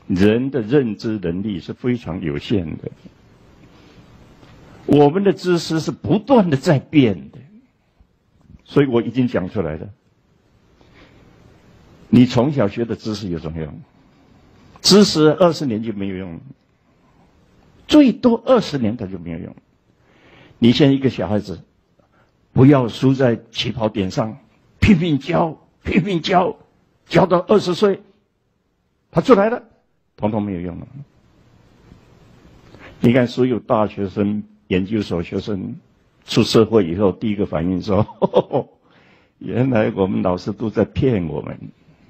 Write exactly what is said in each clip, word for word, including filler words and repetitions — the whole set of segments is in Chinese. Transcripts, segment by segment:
人的认知能力是非常有限的，我们的知识是不断的在变的，所以我已经讲出来了。你从小学的知识有什么用？知识二十年就没有用，最多二十年它就没有用。你现在一个小孩子，不要输在起跑点上，拼命教，拼命教，教到二十岁，他出来了，统统没有用了。你看，所有大学生、研究所学生出社会以后，第一个反应说：“呵呵原来我们老师都在骗我们。”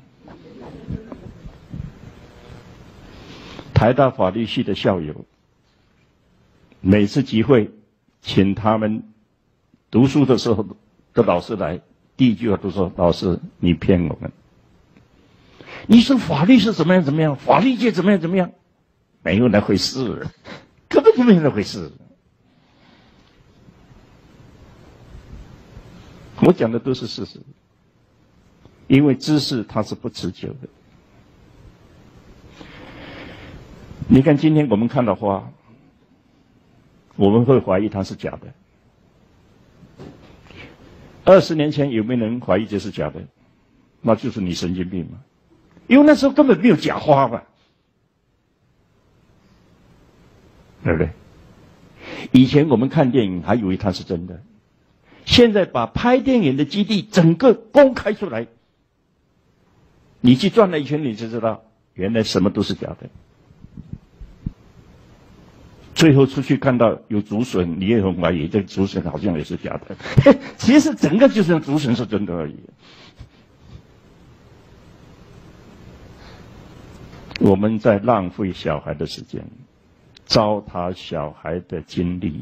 台大法律系的校友，每次集会请他们读书的时候的老师来，第一句话都说：“老师，你骗我们！你说法律是怎么样怎么样，法律界怎么样怎么样，没有那回事，根本就没有那回事。”我讲的都是事实，因为知识它是不持久的。你看，今天我们看到花，我们会怀疑它是假的。二十年前有没有人怀疑这是假的？那就是你神经病嘛，因为那时候根本没有假花嘛，对不对？以前我们看电影还以为它是真的，现在把拍电影的基地整个公开出来，你去转了一圈，你就知道原来什么都是假的。最后出去看到有竹笋，你也很怀疑这个竹笋好像也是假的。其实整个就是竹笋是真的而已。我们在浪费小孩的时间，糟蹋小孩的精力。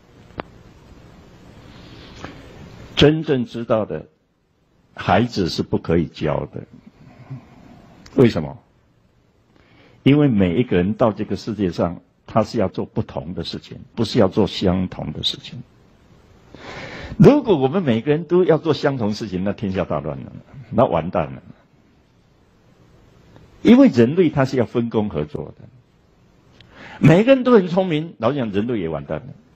真正知道的，孩子是不可以教的。为什么？因为每一个人到这个世界上，他是要做不同的事情，不是要做相同的事情。如果我们每个人都要做相同事情，那天下大乱了，那完蛋了。因为人类他是要分工合作的，每个人都很聪明，老实讲人类也完蛋了。